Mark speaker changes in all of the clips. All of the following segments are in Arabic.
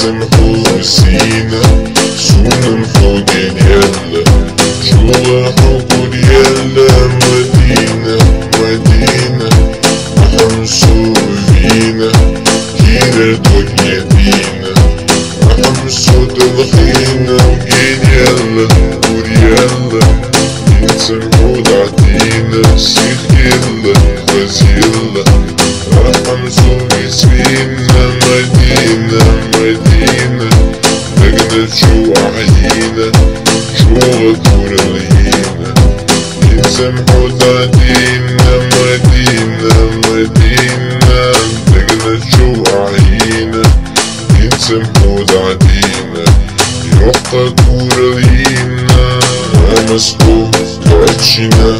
Speaker 1: سمحوا سينا سنمحو ديالنا جوا حقود يلا مدينة مدينة محمسو فينا كيرا دنيا دينا محمسو تبخينا وجين يلا وريالا نسمحو دعتينا سيخ يلا غزيلا محمسو بسفينا مدينة مدينة نقدر شو عينا شو غدور الهينا نسمحو دعتينا مدينة مدينة نقدر شو عينا نسمحو دعتينا يوقع دور الهينا مسكو كاتشينا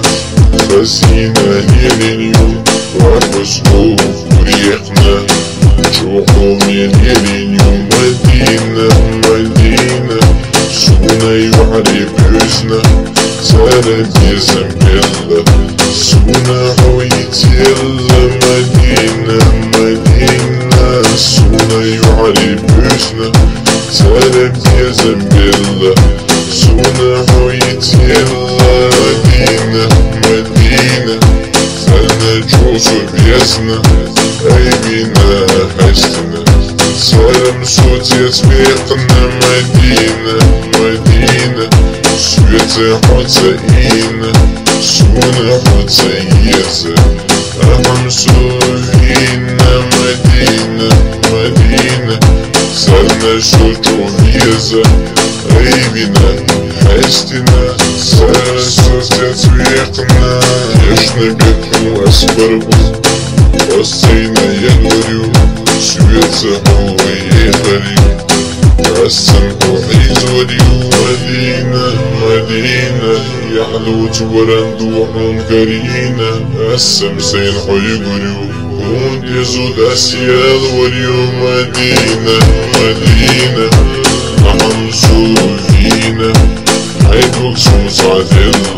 Speaker 1: خزينة نيلينيو وحبسكو وريقنا شوحو من يلينيو مدينة مدينة سونا يوحري بيزنا سالت يزم يلا سونا حويت يلا مدينة مدينة سونا يوحري بيزنا سالت يزم يلا سونا حويت يلا مدينة مدينة سالنا جوزو بيزنا عيبنا حسنا سالم صوت يسبيقنا مدينة مدينة سويت حتسينا سونا حتسيسا أهم سوفينا مدينة مدينة سالنا شوجو بيزا عيبنا حسنا سالم صوت يسبيقنا يشنا قتلو أسبربو وصينا ينوريو شوية هو يخريو تقسمحو حيزوريو مدينة مدينة يحلو تورندو حنكرينا السمسين حيقريو هون يزود أسيال وريو مدينة مدينة أهم سوفينا حيدوك سمسعدل